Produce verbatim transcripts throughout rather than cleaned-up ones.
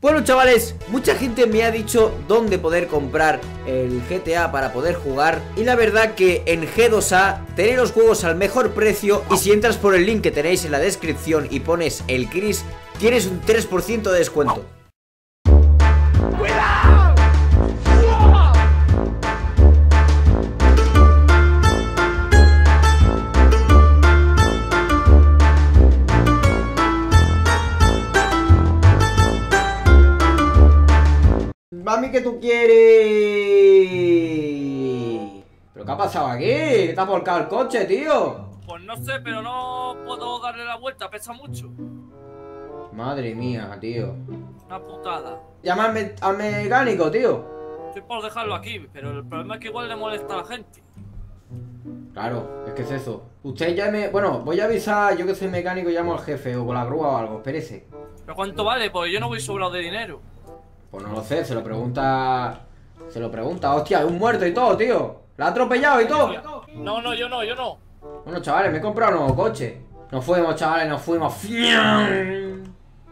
Bueno, chavales, mucha gente me ha dicho dónde poder comprar el G T A para poder jugar. Y la verdad que en G dos A tenéis los juegos al mejor precio. Y si entras por el link que tenéis en la descripción y pones el Chris, tienes un tres por ciento de descuento. Mami, ¿qué tú quieres? ¿Pero qué ha pasado aquí? ¿Qué te ha volcado el coche, tío? Pues no sé, pero no puedo darle la vuelta, pesa mucho. Madre mía, tío. Una putada. Llama al, me al mecánico, tío. Estoy por dejarlo aquí, pero el problema es que igual le molesta a la gente. Claro, es que es eso. Usted llame... Bueno, voy a avisar, yo que soy mecánico, llamo al jefe o con la grúa o algo, espérese. ¿Pero cuánto vale? Pues yo no voy sobrado de dinero. Pues no lo sé, se lo pregunta... Se lo pregunta, hostia, hay un muerto y todo, tío. ¿La ha atropellado y todo? No, no, yo no, yo no. Bueno, chavales, me he comprado un nuevo coche. Nos fuimos, chavales, nos fuimos. ¿Qué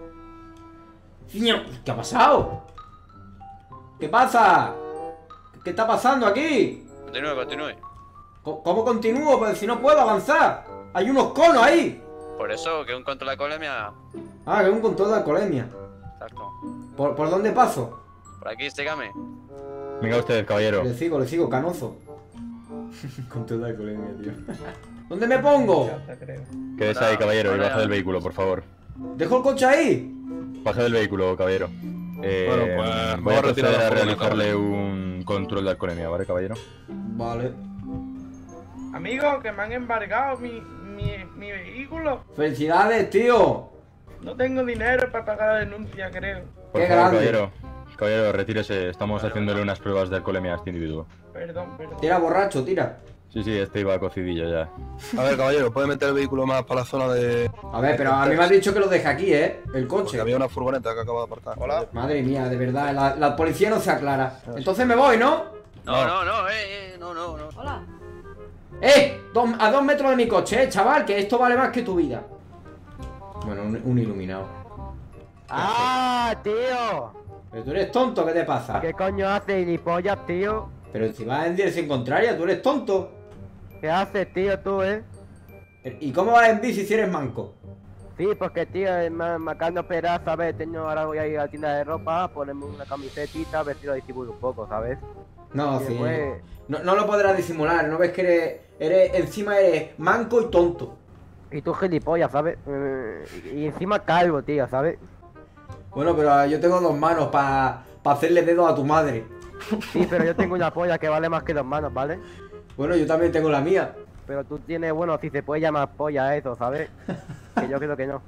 ha pasado? ¿Qué pasa? ¿Qué está pasando aquí? Continúe, continúe. ¿Cómo continúo? Pues si no puedo avanzar. Hay unos conos ahí. Por eso, que un control de alcoholemia. Ah, que es un control de alcoholemia. Exacto. ¿Por, ¿Por dónde paso? Por aquí, sígame. Venga usted, caballero. Le sigo, le sigo, canoso. Control de alcoholemia, tío. ¿Dónde me pongo? Quédese ahí, caballero, y baje del vehículo, por favor. ¿Dejo el coche ahí? Baje del vehículo, caballero. Eh, Bueno, pues, voy a vamos a retirar proceder a la realizarle furgoneta, un control de alcoholemia, ¿vale, caballero? Vale. Amigo, que me han embargado mi, mi, mi vehículo. ¡Felicidades, tío! No tengo dinero para pagar la denuncia, creo. Por Qué favor, grande. caballero. Caballero, retírese. Estamos haciéndole unas pruebas de alcoholemia a este individuo. Perdón, perdón. Tira, borracho, tira. Sí, sí, este iba a cocidillo ya. A ver, caballero, ¿puede meter el vehículo más para la zona de...? A ver, pero a mí me has dicho que lo deje aquí, ¿eh? El Porque coche. había una furgoneta que acaba de aparcar. Hola. Madre mía, de verdad, la, la policía no se aclara. Entonces me voy, ¿no? No, no, no, eh, eh, no, no, no. Hola. ¡Eh! Dos- a dos metros de mi coche, ¿eh, chaval? Que esto vale más que tu vida. Bueno, un, un iluminado. ¡Ah, tío! Pero tú eres tonto, ¿qué te pasa? ¿Qué coño haces, gilipollas, tío? Pero si vas en dirección contraria, tú eres tonto. ¿Qué haces, tío, tú, eh? ¿Y cómo vas en bici si eres manco? Sí, porque, tío, me, me acaban de operar, ¿sabes? Tengo, ahora voy a ir a la tienda de ropa, ponerme una camisetita, a ver si lo disimulo un poco, ¿sabes? No, Y sí. después- No, no lo podrás disimular, ¿no ves que eres, eres... Encima eres manco y tonto. Y tú gilipollas, ¿sabes? Eh, Y encima calvo, tío, ¿sabes? Bueno, pero ah, yo tengo dos manos para pa hacerle dedos a tu madre. Sí, pero yo tengo una polla que vale más que dos manos, ¿vale? Bueno, yo también tengo la mía. Pero tú tienes, bueno, si se puede llamar polla a eso, ¿sabes? Que yo creo que no.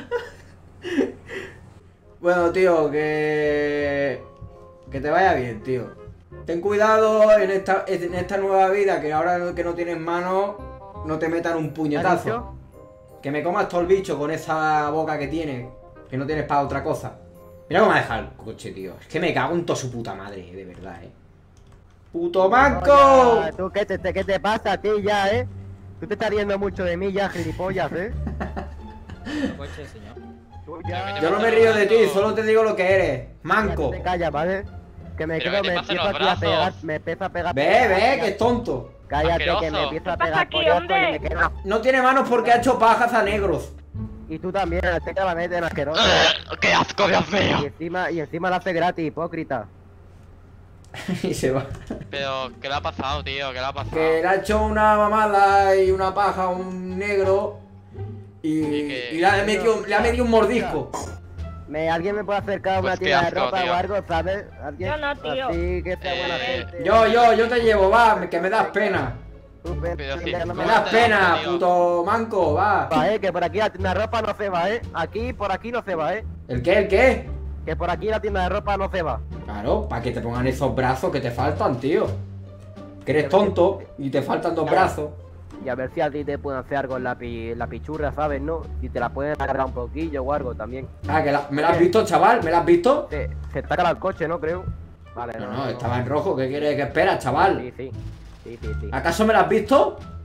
Bueno, tío, que... Que te vaya bien, tío. Ten cuidado en esta, en esta nueva vida, que ahora que no tienes manos, no te metan un ¿Has puñetazo. dicho? Que me comas todo el bicho con esa boca que tienes, que no tienes para otra cosa. Mira cómo me ha dejado el coche, tío. Es que me cago en toda su puta madre, de verdad, eh. ¡Puto manco! Oye, ¿tú qué te, qué te pasa a ti ya, eh? Tú te estás riendo mucho de mí ya, gilipollas, eh. Coche, señor. Tú ya... Yo no me río de ti, solo te digo lo que eres. Manco. Te callas, ¿vale? Que me Pero quedo, ¿qué te me pasa en empiezo los aquí a pegar, brazos? me empiezo a pegar... Ve, ve, que es tonto. Cállate, que me Asqueroso. empiezo a ¿Qué pasa pegar aquí, collazo hombre? y me quedo... No tiene manos porque ha hecho pajas a negros. Y tú también, te cabamente en asqueroso. ¡Qué asco, Dios Y mío! encima, y encima lo hace gratis, hipócrita. Y se va. Pero, ¿qué le ha pasado, tío? ¿Qué le ha pasado? Que le ha hecho una mamada y una paja a un negro. Y, Y que- y le, ha metido, le ha metido un mordisco. Me, ¿Alguien me puede acercar a una Pues qué tienda de asco, ropa tío. o algo, sabes? ¿Alguien? Yo no, tío. Así que sea buena Eh, gente. Yo, yo, yo te llevo, va, que me das pena. Tú, ven, Pero sí, ya no Me me das das pena, tío. puto manco, va. va, eh, que por aquí la tienda de ropa no se va, eh. Aquí, por aquí no se va, eh. ¿El qué, el qué? Que por aquí la tienda de ropa no se va. Claro, para que te pongan esos brazos que te faltan, tío. Que eres tonto y te faltan dos brazos. Y a ver si a ti te pueden hacer algo en la, pi, la pichurra, ¿sabes? ¿No? Si te la pueden agarrar un poquillo o algo también. Ah, que la- ¿me la has visto, chaval? ¿Me la has visto? Se, se está calando el coche, ¿no? Creo. Vale, No, no, estaba en rojo. ¿Qué quieres que esperas, chaval? Sí, sí. Sí, sí, sí. ¿Acaso me la has visto?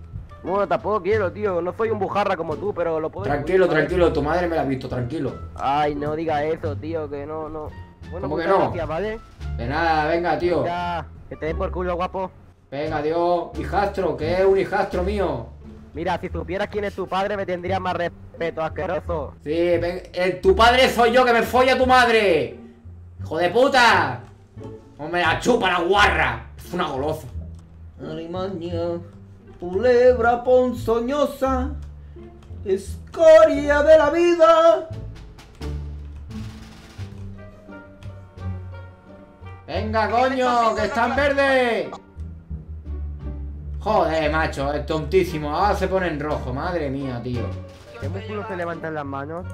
Bueno, tampoco quiero, tío. No soy un bujarra como tú, pero lo puedo... Tranquilo, ¿sabes? tranquilo, tu madre me la ha visto, tranquilo. Ay, no diga eso, tío, que no, no. Bueno, ¿Cómo que muchas no? gracias, ¿vale? De nada, venga, tío. Ya, que te den por culo, guapo. Venga, Dios. Hijastro, que es un hijastro mío. Mira, si supieras quién es tu padre, me tendrías más respeto, asqueroso. Sí, ven, eh, tu padre soy yo, que me folla tu madre. ¡Hijo de puta! ¡O me la chupa la guarra! Es una golosa. Alimaña, culebra ponzoñosa, escoria de la vida. Venga, coño, que están verdes. Joder, macho, es tontísimo. Ahora se pone en rojo, madre mía, tío. ¿Qué músculos se levantan las manos?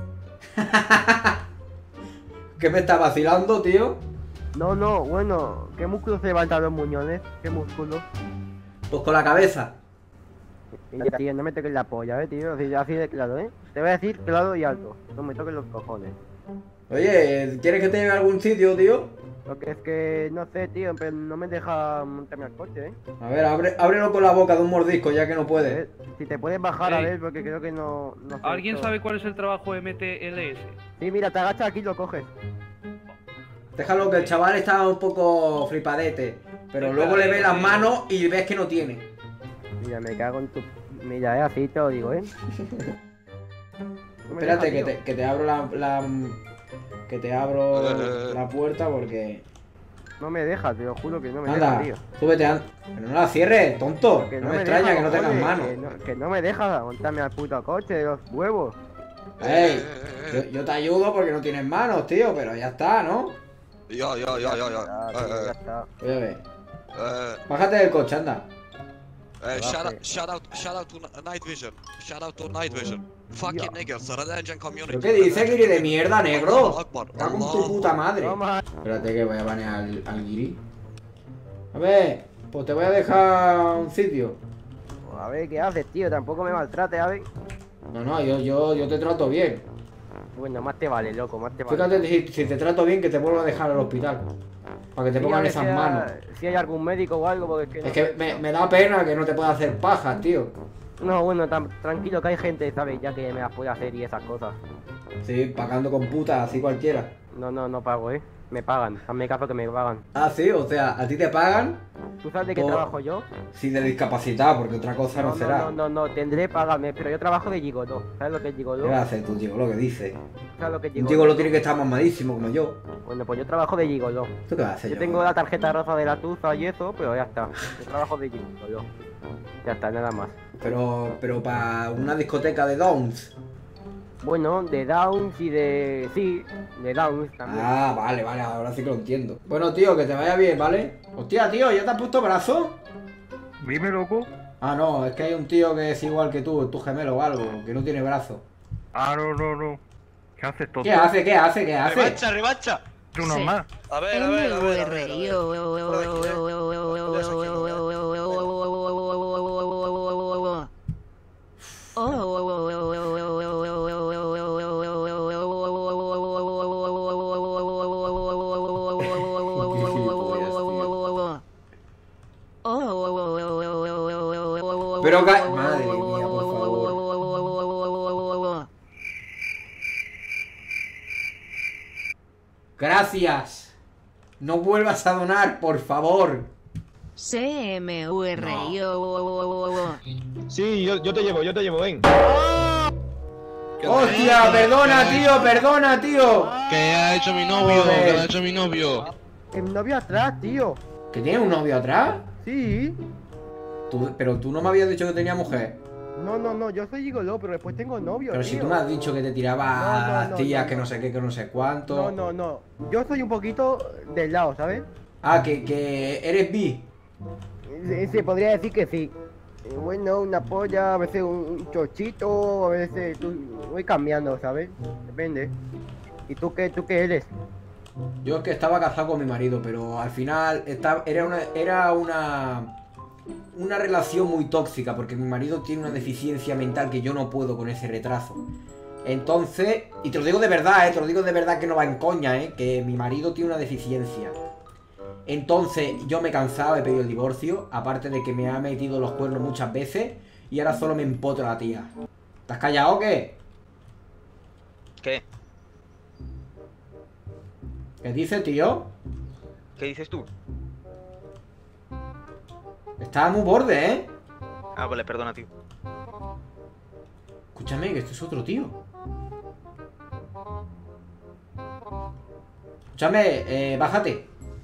¿Qué me está vacilando, tío? No, no, bueno, ¿qué músculos se levantan los muñones? ¿Qué músculos? Pues con la cabeza. Ya, tío, no me toques la polla, eh, tío. Así, así de claro, eh. Te voy a decir claro y alto. No me toques los cojones. Oye, ¿quieres que te lleve a algún sitio, tío? Lo que es que, no sé, tío, pero no me deja montarme al coche, eh. A ver, abre, ábrelo con la boca de un mordisco, ya que no A puede. ver, si te puedes bajar, a Ey. ver, porque creo que no... no sé ¿Alguien esto. sabe cuál es el trabajo M T L S? Sí, mira, te agachas aquí y lo coges. Déjalo, que el chaval está un poco flipadete. Pero luego le ve las manos y ves que no tiene. Mira, me cago en tu... Mira, eh, así te lo digo, eh. No me Espérate, deja, que tío. te, que te abro la, la- Que te abro la puerta porque... No me deja, te lo juro que no me deja, Anda, tío. súbete, anda. Pero no la cierres, tonto. Que No me me extraña deja, que no tengas cojones, manos. Que no, que no me deja montarme al puto coche de los huevos. Ey, yo, yo te ayudo porque no tienes manos, tío, pero ya está, ¿no? Ya, ya, ya, ya, Ya, ya. tío, ya Eh, está. Voy a ver. eh, Bájate del coche, anda. eh, shout Baje. out, shout out, shout out to Night Vision. Shout out to Night Vision. Fucking Ya. niggers, the Red Engine Community. ¿Pero qué dice, Guiri, de mierda, negro? Allahu Akbar, Cago en tu Allahu puta madre. Toma. Espérate que voy a banear al, al Guiri. A ver, pues te voy a dejar un sitio. A ver, ¿qué haces, tío? Tampoco me maltrates, a ver. No, no, yo, yo, yo te trato bien. Bueno, más te vale, loco, más te vale. Fíjate si, si te trato bien que te vuelvo a dejar al hospital. Para que te Sí, a pongan ver esas si hay- manos. Si hay algún médico o algo, porque es que... Es que me, me da pena que no te pueda hacer pajas, tío. No, bueno, tan- tranquilo que hay gente, ¿sabes? Ya que me las puede hacer y esas cosas. Sí, pagando con putas, así cualquiera. No, no, no pago, ¿eh? Me pagan, hazme caso que me pagan. Ah, sí, o sea, a ti te pagan ¿Tú sabes de qué Por- trabajo yo? si de discapacidad, porque otra cosa no, no, será. no, no, no, tendré pagarme, pero yo trabajo de gigolo. ¿Sabes lo que es ¿Qué gigolo? vas a hacer tú, gigolo, lo que dices? ¿Sabes lo que es Un gigolo? gigolo tiene que estar mamadísimo como yo. Bueno, pues yo trabajo de gigolo. ¿Tú qué vas a hacer, Yo yo? tengo la tarjeta rosa de la tuza y eso, pero ya está. Yo trabajo de gigolo. Ya está, nada más. Pero, pero para una discoteca de Downs. Bueno, de Downs y de... Sí, de Downs también. Ah, vale, vale, ahora sí que lo entiendo. Bueno, tío, que te vaya bien, ¿vale? Hostia, tío, ¿ya te has puesto brazo? Dime, loco. Ah, no, es que hay un tío que es igual que tú, tu gemelo o algo, que no tiene brazo. Ah, no, no, no. ¿Qué haces, tonto? ¿Qué hace? ¿Qué hace? ¿Qué hace? ¡Revancha, revancha! Tú nomás. A ver, a ver, a ver. A ver, a ver. Pero ca- madre mía, por favor. Gracias. No vuelvas a donar, por favor. C M U R I O. Sí, yo, yo te llevo, yo te llevo, ven. Hostia, perdona, tío, perdona, tío. ¿Qué ha hecho mi novio? Joder. ¿Qué ha hecho mi novio? El novio atrás, tío. ¿Que tienes un novio atrás? Sí. Tú- pero tú no me habías dicho que tenía mujer. No, no, no, yo soy gigolo, pero después tengo novio, Pero tío. si tú me has dicho que te tiraba No, no, a las no, tías, no, que no. no sé qué, que no sé cuánto. No, no, no. Yo soy un poquito del lado, ¿sabes? Ah, que, que eres bi. Se, se podría decir que sí. Eh, Bueno, una polla, a veces un, un chochito, a veces tú, voy cambiando, ¿sabes? Depende. ¿Y tú qué, tú qué eres? Yo es que estaba casado con mi marido, pero al final estaba, era una era una una relación muy tóxica porque mi marido tiene una deficiencia mental que yo no puedo con ese retraso. Entonces, y te lo digo de verdad, eh, te lo digo de verdad que no va en coña, eh, que mi marido tiene una deficiencia. Entonces, yo me he cansado, he pedido el divorcio, aparte de que me ha metido los cuernos muchas veces y ahora solo me empotro a la tía. ¿Estás callado o qué? ¿Qué? ¿Qué dices, tío? ¿Qué dices tú? Estaba muy borde, ¿eh? Ah, vale, perdona, tío. Escúchame, que este es otro tío. Escúchame, eh, bájate.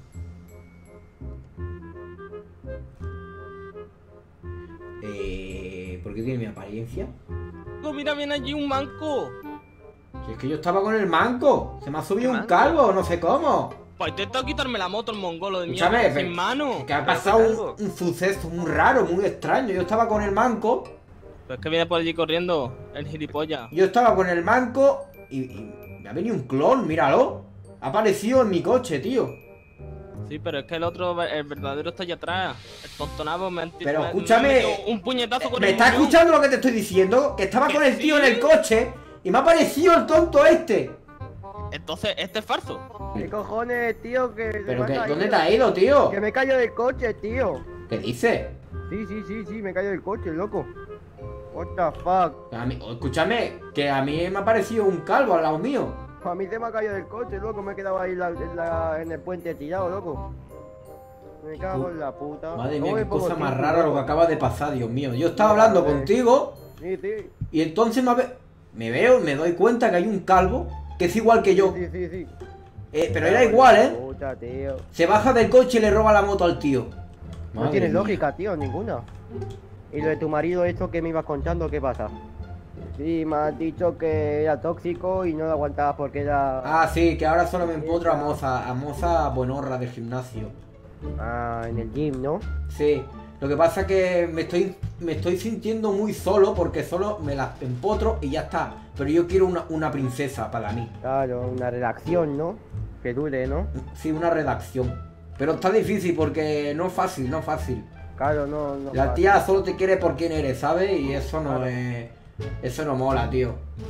Eh, ¿por qué tiene mi apariencia? No, mira, viene allí un manco. Si es que yo estaba con el manco. Se me ha subido un ¿Manco? calvo, no sé cómo. Pues intenta quitarme la moto, el mongolo de Escúchame, mierda, pero- sin mano. Que ha Pero pasado fue un, calvo. un suceso muy raro, muy extraño. Yo estaba con el manco. Pues es que viene por allí corriendo, el gilipollas. Yo estaba con el manco y, y me ha venido un clon, míralo. Ha aparecido en mi coche, tío. Sí, pero es que el otro, el verdadero está allá atrás. El tontonabo me ha Pero me- escúchame, me ha metido un puñetazo con ¿Me el estás muñón. escuchando lo que te estoy diciendo? Que estaba ¿Que con el tío sí? en el coche y me ha aparecido el tonto este. Entonces, este es falso. ¿Qué cojones, tío? Que se ¿Pero me ha que, caído. dónde te has ido, tío? Que me cayó del coche, tío. ¿Qué dices? Sí, sí, sí, sí, me cayó del coche, loco. What the fuck. A mí- escúchame, que a mí me ha parecido un calvo al lado mío. A mí se me ha caído del coche, loco. Me he quedado ahí la- en, la- en el puente tirado, loco. Me cago en la puta. Madre ¿Cómo mía, me qué pongo cosa más cinco, rara lo que loco? acaba de pasar, Dios mío. Yo estaba hablando Madre. contigo Sí, sí. y entonces me, ve- me veo, me doy cuenta que hay un calvo que es igual que yo. Sí, sí, sí. Eh, pero era igual, ¿eh? Puta, tío. Se baja del coche y le roba la moto al tío. No Madre tienes mía. lógica, tío, ninguna. Y lo de tu marido, esto que me ibas contando, ¿qué pasa? Sí, me has dicho que era tóxico y no lo aguantabas porque era... Ah, sí, que ahora solo me empotro a moza, a moza buenorra del gimnasio. Ah, en el gym, ¿no? Sí, lo que pasa es que me estoy, me estoy sintiendo muy solo porque solo me las empotro y ya está. Pero yo quiero una, una princesa para mí. Claro, una redacción, ¿no? Que dure, ¿no? Sí, una redacción. Pero está difícil porque no es fácil, no es fácil. Claro, no, no. La pasa. tía solo te quiere por quién eres, ¿sabes? Y eso no es... Eso no mola, tío.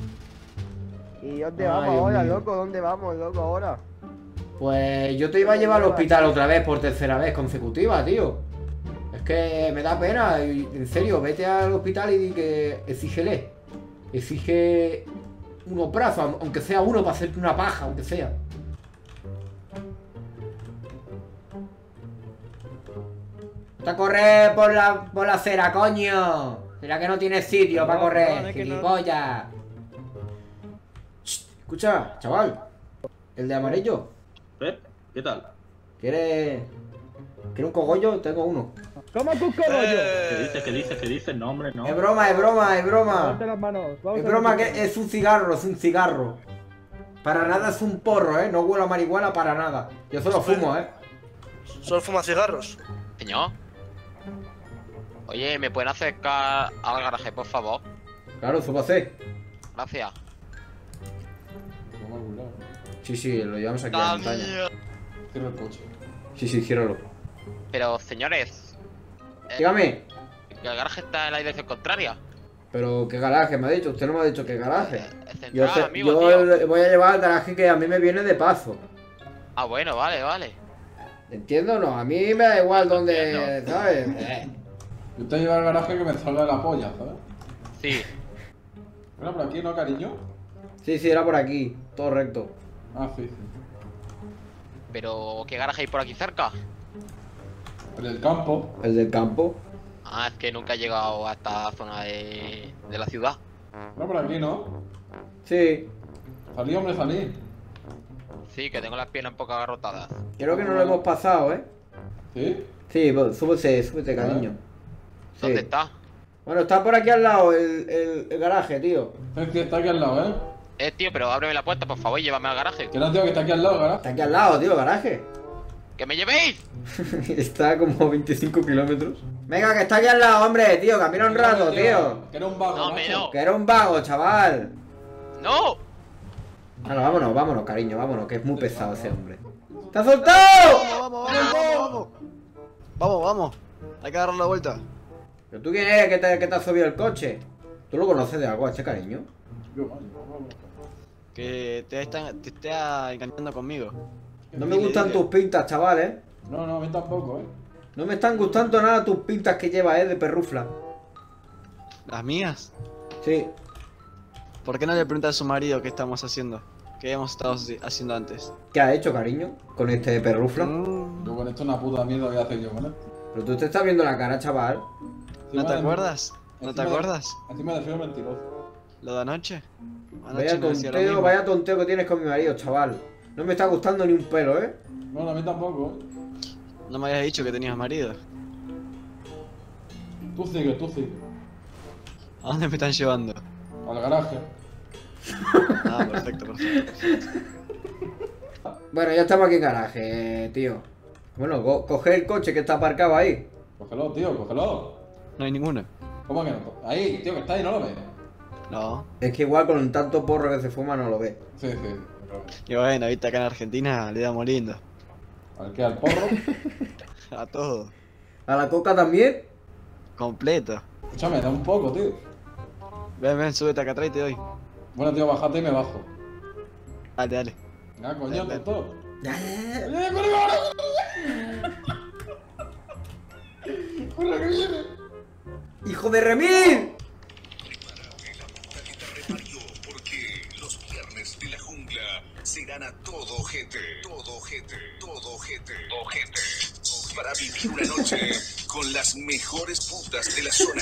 ¿Y dónde Ay, vamos Dios ahora, mío. loco? ¿Dónde vamos, loco, ahora? Pues yo te iba a llevar al hospital otra vez por tercera vez consecutiva, tío. Es que me da pena, y en serio, vete al hospital y di que exígele. Exige unos brazos, aunque sea uno para hacerte una paja, aunque sea. Te a correr por la, por la acera, coño. ¿Será que no tienes sitio para correr? Gilipollas. Shh, escucha, chaval. El de amarillo. ¿Eh? ¿Qué tal? ¿Quieres... ¿Quieres un cogollo? Tengo uno. ¿Cómo tú, cogollo? ¿Qué dices? ¿Qué dices? ¿Qué dices? No, hombre, no. Es broma, es broma, es broma. Levante las manos. Vamos Es a broma ver. que es un cigarro, es un cigarro. Para nada es un porro, ¿eh? No huele a marihuana para nada. Yo solo fumo, ¿eh? ¿Solo fuma cigarros? Señor. Oye, ¿me pueden acercar al garaje, por favor? Claro, eso va a ser. Gracias. Sí, sí, lo llevamos aquí a la montaña. Cierra el coche. Sí, sí, ciérralo. Pero, señores, Dígame. que el garaje está en la dirección contraria. Pero, ¿qué garaje me ha dicho? Usted no me ha dicho qué garaje. Es central, Yo, sé- amigo, yo tío. le voy a llevar al garaje que a mí me viene de paso. Ah, bueno, vale, vale. ¿Entiendo o no? A mí me da igual donde, Entiendo. ¿sabes? Eh. Yo te llevo al garaje que me salga de la polla, ¿sabes? Sí. Bueno, por aquí, ¿no, cariño? Sí, sí, era por aquí. Todo recto. Ah, sí, sí. Pero, ¿qué garaje hay por aquí cerca? El del campo. El del campo. Ah, es que nunca he llegado a esta zona de, de la ciudad. No, por aquí, ¿no? Sí. Salí, hombre, salí. Sí, que tengo las piernas un poco agarrotadas. Creo que no lo hemos pasado, ¿eh? ¿Sí? Sí, pues, súbete, súbete, cariño. Sí. ¿Dónde está? Bueno, está por aquí al lado el, el, el garaje, tío. Es que está aquí al lado, ¿eh? Eh, tío, pero ábreme la puerta, por favor, y llévame al garaje. Que no, tío, que está aquí al lado, el garaje. Está aquí al lado, tío, el garaje. ¡Que me llevéis! Está a como veinticinco kilómetros. Venga, que está aquí al lado, hombre, tío. Camina un rato, tío. Que era un vago, No, me macho. no. Que era un vago, chaval. ¡No! Bueno, vámonos, vámonos, cariño, vámonos, que es muy pesado ese hombre. ¡Te ha soltado! Vamos, vamos, vamos, vamos. Vamos, vamos. Hay que darle la vuelta. ¿Pero tú quién eres que te, que te has subido el coche? ¿Tú lo conoces de algo, este cariño? Que te están, te está engañando conmigo. No me gustan tus pintas, chavales. No, no, a mí tampoco, ¿eh? No me están gustando nada tus pintas que llevas, eh, de perrufla. ¿Las mías? Sí. ¿Por qué no le preguntas a su marido qué estamos haciendo? ¿Qué hemos estado haci- haciendo antes? ¿Qué has hecho, cariño? Con este perrufla. Mm, Yo con esto una puta mierda voy a hacer yo, ¿vale? Pero tú te estás viendo la cara, chaval. ¿No te de- acuerdas? ¿No te encima de- acuerdas? Encima de feo mentiroso. ¿Lo de anoche? Anoche Vaya me decía lo tonteo, mismo. vaya tonteo que tienes con mi marido, chaval. No me está gustando ni un pelo, ¿eh? Bueno, a mí tampoco. No me habías dicho que tenías marido. Tú sigue, tú sigue. ¿A dónde me están llevando? Al garaje. Ah, perfecto, perfecto. Bueno, ya estamos aquí en garaje, tío. Bueno, co coge el coche que está aparcado ahí. Cógelo, tío, cógelo. No hay ninguno. ¿Cómo que no? Ahí, tío, que está ahí, ¿no lo ves? No. Es que igual con tanto porro que se fuma no lo ve. Sí, sí. Y bueno, viste, acá en Argentina le damos lindo. ¿Al qué? ¿Al porro? A todo. ¿A la coca también? Completo. Escúchame, da un poco, tío. Ven, ven, súbete acá atrás y te doy. Bueno, tío, bájate y me bajo. Dale, dale. Ah, coño, Ven, ven. tonto. Ya, ya, ya. ¡Eh, corre, corre! ¡Corre, que viene! ¡Hijo de Remil! Porque los viernes de la jungla serán a todo ojete, todo ojete, todo ojete, ojete, para vivir una noche con las mejores putas de la zona.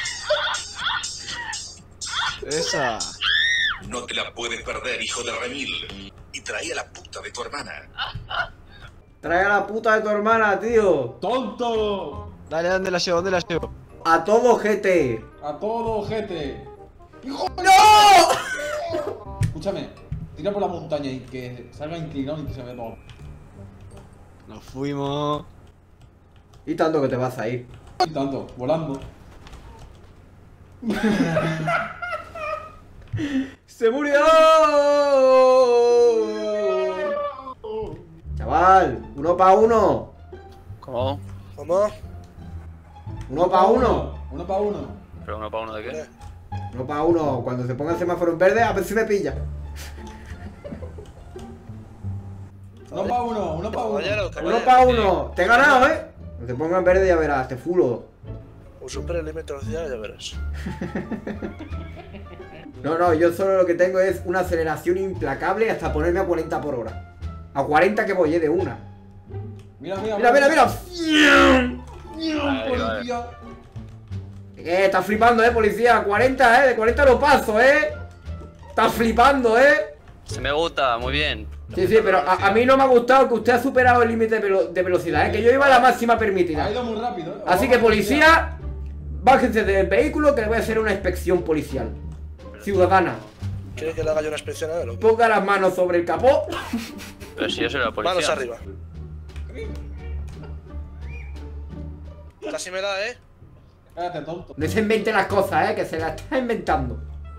Esa. No te la puedes perder, hijo de Remil. Y trae a la puta de tu hermana. Trae a la puta de tu hermana, tío. ¡Tonto! Dale, ¿dónde la llevo? ¿Dónde la llevo? A todo ojete. ¡A todo ojete! ¡Hijo de... ¡No! Escúchame, tira por la montaña y que salga inclinado y que se vea todo. Nos fuimos. Y tanto que te vas a ir. Y tanto, volando. ¡Se murió! Chaval, uno pa' uno. ¿Cómo? ¿Cómo? Uno pa' uno. Uno para uno. ¿Pero uno para uno de qué? Uno pa' uno. Cuando se ponga el semáforo en verde, a ver si me pilla. Uno para uno, uno para uno. Caballero, Uno caballero. pa' uno. Te he ganado, ¿eh? Cuando se ponga en verde ya verás, te fulo. O supera el límite de velocidad, ya verás. No, no, yo solo lo que tengo es una aceleración implacable hasta ponerme a cuarenta por hora. A cuarenta que voy, ¿eh? De una. Mira, mira, Mira, mira, mira. Ahí, vale. Policía. Eh, está flipando, eh, policía. cuarenta, eh. De cuarenta lo paso, eh. Está flipando, eh. Se me gusta, muy bien. Sí, sí, pero a, a mí no me ha gustado que usted ha superado el límite de, velo de velocidad, eh. Que yo iba a la máxima Ha permitida. ido muy rápido, eh. Así que, policía, bájense del vehículo que le voy a hacer una inspección policial. Ciudadana. ¿Quieres que le haga yo una inspección a él o qué? Ponga las manos sobre el capó. Pero si yo soy la policía. Manos arriba. Casi me da, ¿eh? Cállate, tonto. No se invente las cosas, eh, que se las está inventando.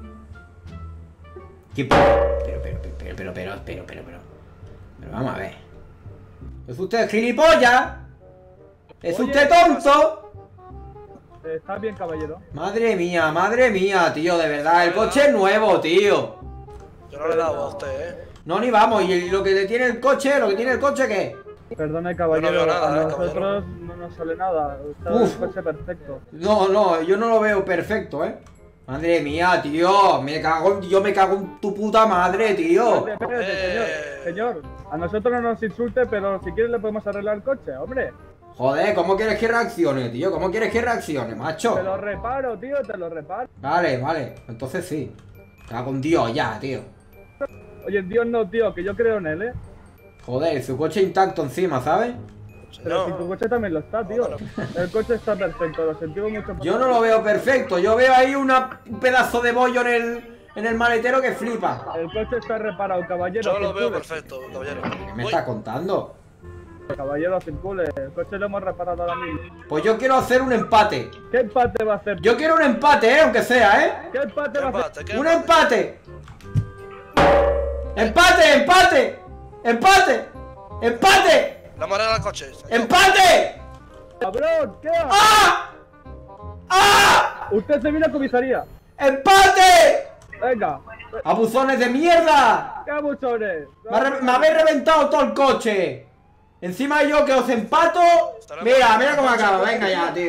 ¿Qué? Pero, pero, pero, pero, pero, pero, pero, pero, pero. Pero vamos a ver. ¿Es usted gilipollas? ¿Es Oye, usted tonto? Está bien, caballero. Madre mía, madre mía, tío, de verdad. El coche es nuevo, tío. Yo no le he dado a usted, ¿eh? No, ni vamos. ¿Y lo que le tiene el coche? ¿Lo que tiene el coche qué? Perdone, caballero. Yo no veo nada, a eh, nosotros caballero. no nos sale nada. Está Uf. el coche perfecto. No, no, yo no lo veo perfecto, ¿eh? Madre mía, tío. Me cago en... Yo me cago en tu puta madre, tío. Espérate, espérate, señor. Eh. Señor, a nosotros no nos insulte, pero si quieres le podemos arreglar el coche, hombre. Joder, ¿cómo quieres que reaccione, tío? ¿Cómo quieres que reaccione, macho? Te lo reparo, tío, te lo reparo. Vale, vale. Entonces sí. Cago en Dios ya, tío. Oye, Dios no, tío, que yo creo en él, ¿eh? Joder, su coche intacto encima, ¿sabes? Pero si tu Señor. coche también lo está, tío. El coche está perfecto, lo sentimos mucho. Yo no lo veo perfecto. Yo veo ahí una, un pedazo de bollo en el, en el maletero que flipa. El coche está reparado, caballero. Yo lo veo circule. perfecto, caballero. ¿Qué me Uy, está contando? Caballero, circule. El coche lo hemos reparado ahora mismo. Pues yo quiero hacer un empate. ¿Qué empate va a hacer? Yo quiero un empate, ¿eh? Aunque sea, ¿eh? ¿Qué empate ¿qué va a hacer? empate? ¿Qué ¡Un empate? empate! ¡Empate, empate! ¡Empate! ¡Empate! La morada al coche. ¡Empate! ¡Cabrón! ¿Qué hace? ¡Ah! ¡Ah! Usted se vino a comisaría. ¡Empate! Venga. ¡Abuzones de mierda! ¿Qué abusones? Me, ha re- me habéis reventado todo el coche. Encima yo que os empato. Mira, mira cómo acaba. Venga ya, tío.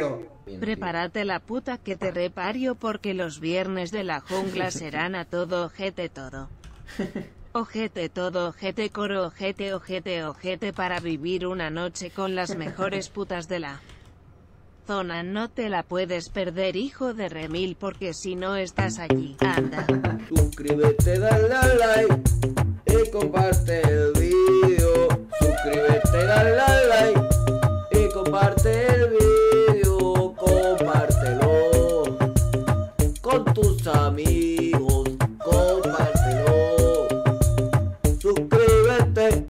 Prepárate la puta que te repario porque los viernes de la jungla serán a todo ojete todo. Ojete todo ojete coro ojete ojete ojete para vivir una noche con las mejores putas de la zona. No te la puedes perder, hijo de remil, porque si no estás allí, anda. Suscríbete, dale al like y comparte el vídeo. Suscríbete, dale al like y comparte el vídeo. Compártelo con tus amigos.